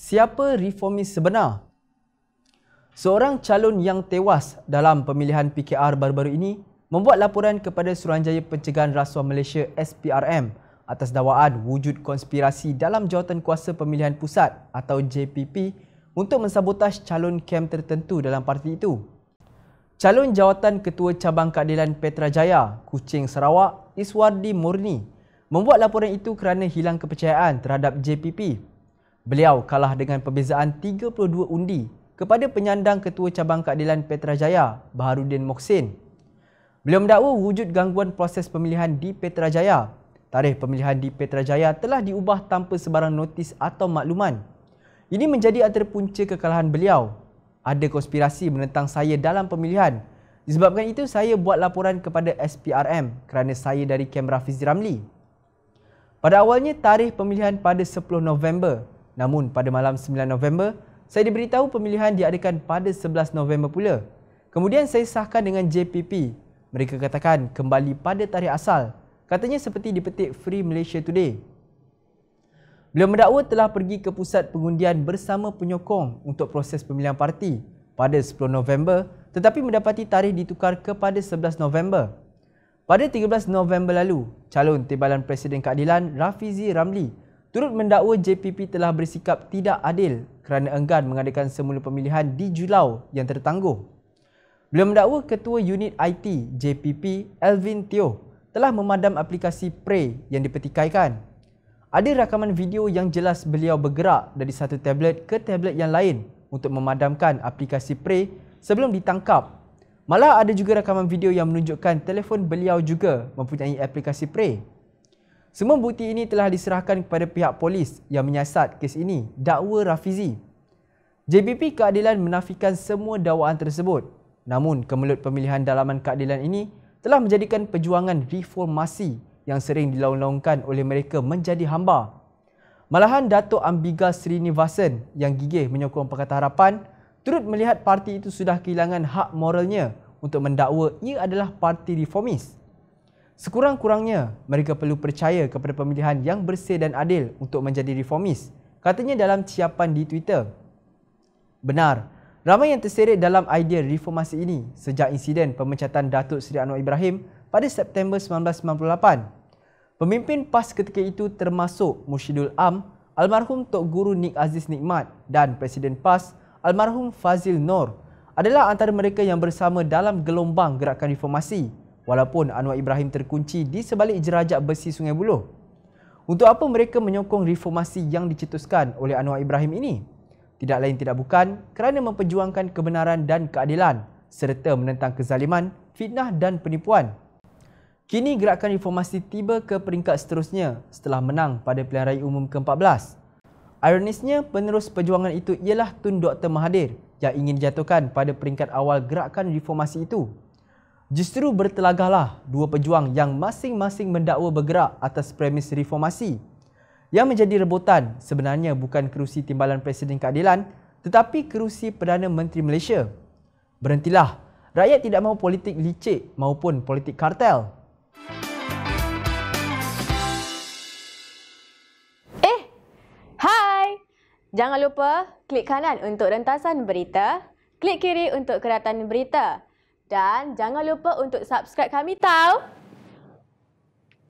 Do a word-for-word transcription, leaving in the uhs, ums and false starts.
Siapa reformis sebenar? Seorang calon yang tewas dalam pemilihan P K R baru-baru ini membuat laporan kepada Suruhanjaya Pencegahan Rasuah Malaysia S P R M atas dakwaan wujud konspirasi dalam Jawatankuasa Pemilihan Pusat atau J P P untuk mensabotaj calon K A M tertentu dalam parti itu. Calon jawatan Ketua Cabang Keadilan Petrajaya, Kuching, Sarawak, Iswardi Murni membuat laporan itu kerana hilang kepercayaan terhadap J P P. Beliau kalah dengan perbezaan tiga puluh dua undi kepada penyandang Ketua Cabang Keadilan Petrajaya, Baharudin Mohsin. Beliau mendakwa wujud gangguan proses pemilihan di Petrajaya. Tarikh pemilihan di Petrajaya telah diubah tanpa sebarang notis atau makluman. Ini menjadi antara punca kekalahan beliau. Ada konspirasi menentang saya dalam pemilihan. Disebabkan itu, saya buat laporan kepada S P R M kerana saya dari Kem Rafizi Ramli. Pada awalnya, tarikh pemilihan pada sepuluh November. Namun, pada malam sembilan November, saya diberitahu pemilihan diadakan pada sebelas November pula. Kemudian saya sahkan dengan J P P. Mereka katakan kembali pada tarikh asal. Katanya seperti dipetik Free Malaysia Today. Beliau mendakwa telah pergi ke pusat pengundian bersama penyokong untuk proses pemilihan parti pada sepuluh November tetapi mendapati tarikh ditukar kepada sebelas November. Pada tiga belas November lalu, calon Timbalan Presiden Keadilan Rafizi Ramli turut mendakwa J P P telah bersikap tidak adil kerana enggan mengadakan semula pemilihan di Julau yang tertangguh. Beliau mendakwa Ketua Unit I T J P P Elvin Teo telah memadam aplikasi Prey yang dipertikaikan. Ada rakaman video yang jelas beliau bergerak dari satu tablet ke tablet yang lain untuk memadamkan aplikasi Prey sebelum ditangkap. Malah ada juga rakaman video yang menunjukkan telefon beliau juga mempunyai aplikasi Prey. Semua bukti ini telah diserahkan kepada pihak polis yang menyiasat kes ini, dakwa Rafizi. J P P Keadilan menafikan semua dakwaan tersebut. Namun, kemelut pemilihan dalaman keadilan ini telah menjadikan perjuangan reformasi yang sering dilaung-laungkan oleh mereka menjadi hamba. Malahan Datuk Ambiga Srinivasan yang gigih menyokong Pakatan Harapan turut melihat parti itu sudah kehilangan hak moralnya untuk mendakwa ia adalah parti reformis. Sekurang-kurangnya, mereka perlu percaya kepada pemilihan yang bersih dan adil untuk menjadi reformis, katanya dalam ciapan di Twitter. Benar, ramai yang terseret dalam idea reformasi ini sejak insiden pemecatan Datuk Seri Anwar Ibrahim pada September seribu sembilan ratus sembilan puluh lapan. Pemimpin P A S ketika itu termasuk Mursyidul Am, almarhum Tok Guru Nik Aziz Nikmat dan Presiden P A S, almarhum Fazil Nor adalah antara mereka yang bersama dalam gelombang gerakan reformasi. Walaupun Anwar Ibrahim terkunci di sebalik jerajak besi Sungai Buloh. Untuk apa mereka menyokong reformasi yang dicetuskan oleh Anwar Ibrahim ini? Tidak lain tidak bukan kerana memperjuangkan kebenaran dan keadilan serta menentang kezaliman, fitnah dan penipuan. Kini gerakan reformasi tiba ke peringkat seterusnya setelah menang pada pilihan raya umum ke empat belas. Ironisnya, penerus perjuangan itu ialah Tun Doktor Mahathir yang ingin dijatuhkan pada peringkat awal gerakan reformasi itu. Justru bertelagahlah dua pejuang yang masing-masing mendakwa bergerak atas premis reformasi. Yang menjadi rebutan sebenarnya bukan kerusi Timbalan Presiden Keadilan tetapi kerusi Perdana Menteri Malaysia. Berhentilah, rakyat tidak mahu politik licik maupun politik kartel. Eh, hai! Jangan lupa klik kanan untuk rentasan berita, klik kiri untuk keratan berita. Dan jangan lupa untuk subscribe kami tau.